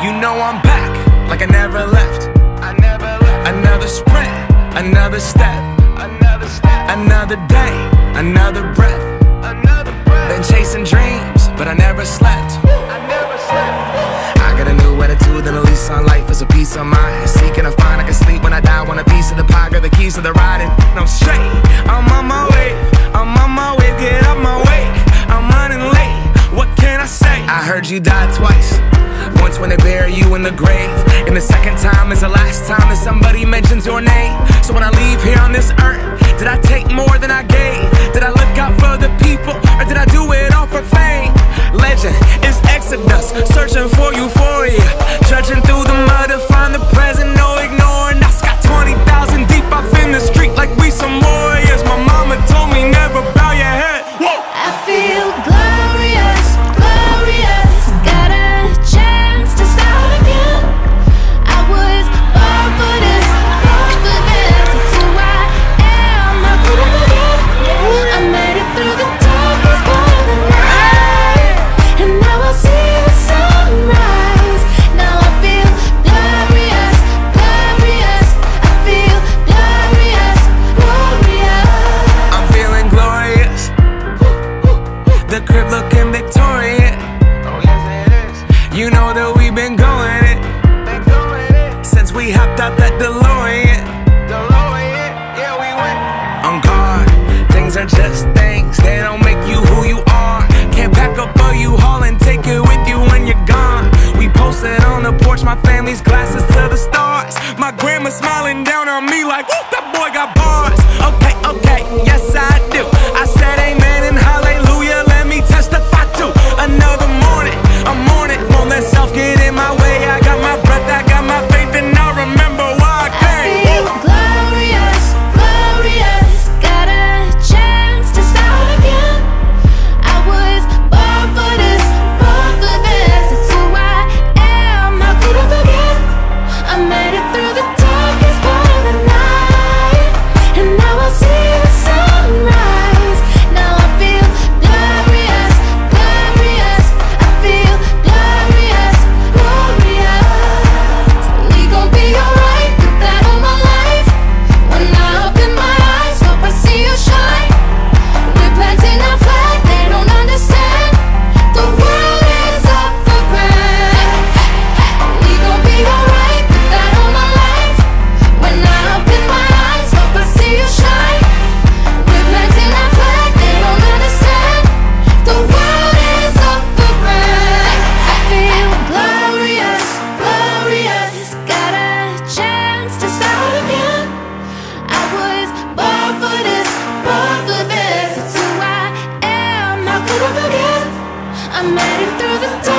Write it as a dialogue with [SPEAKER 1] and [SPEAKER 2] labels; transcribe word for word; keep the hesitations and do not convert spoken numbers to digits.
[SPEAKER 1] You know I'm back, like I never left.
[SPEAKER 2] I never left.
[SPEAKER 1] Another sprint, another step,
[SPEAKER 2] Another step,
[SPEAKER 1] another day, another breath.
[SPEAKER 2] another breath.
[SPEAKER 1] Been chasing dreams, but I never slept.
[SPEAKER 2] I never slept.
[SPEAKER 1] I got a new attitude and a lease on life is a peace of mind. Seeking to find I can sleep when I die. Want a piece of the pie, got the keys to the ride, and I'm straight. I'm on my way, I'm on my way, get up my way. I'm running late, what can I say? I heard you died twice. Once when they bury you in the grave, and the second time is the last time that somebody mentions your name. So when I leave here on this earth, did I take more than I gave? Did I look out for the people, or did I do it all for fame? Legend is Exodus, searching for euphoria, trudging through the mud to find the present, no ignoring us. Got twenty thousand deep off in the street like we some warriors. My mama told me never bow your head. Whoa.
[SPEAKER 3] I feel glorious, glorious. Got a chance to start again. I was born for this, born for this. It's who I am, I couldn't forget. I made it through the darkest part of the night, and now I see the sunrise. Now I feel glorious, glorious. I feel glorious, glorious.
[SPEAKER 1] I'm feeling glorious. The crib looking Victorian.
[SPEAKER 2] Oh yes it is.
[SPEAKER 1] You know that we've been going it
[SPEAKER 2] Been doing it.
[SPEAKER 1] since we hopped out that DeLorean.
[SPEAKER 2] DeLorean, yeah we went.
[SPEAKER 1] On guard, things are just things. They don't make you who you are. Can't pack up a U-Haul and take it with you when you're gone. We posted on the porch, my family's glasses to the stars. My grandma smiling down on me like, whoop, that boy got bars. Okay, okay, yes I do. I said amen and hallelujah, let me testify to another morning. I'm on it, won't let self get in my way. I got my breath, I got my faith, and I remember why I
[SPEAKER 3] I
[SPEAKER 1] came.
[SPEAKER 3] feel glorious, glorious. Got a chance to start again. I was born for this, born for this. It's who I am, I couldn't forget. I made it through the darkest part of the night, and now I see the sunrise. Now I feel glorious, glorious. I feel glorious, glorious. We gon' be alright, put that on my life. When I open my eyes, hope I see you shine. We're planting our flag, they don't understand. The world is up for grabs. We gon' be alright, put that on my life. When I open my eyes, hope I see you shine. We're planting our flag, they don't understand. The world is up for grabs. I feel glorious, glorious. Got a chance to start again. I was born for this, born for this. It's who I am, I couldn't forget. I made it through the dark.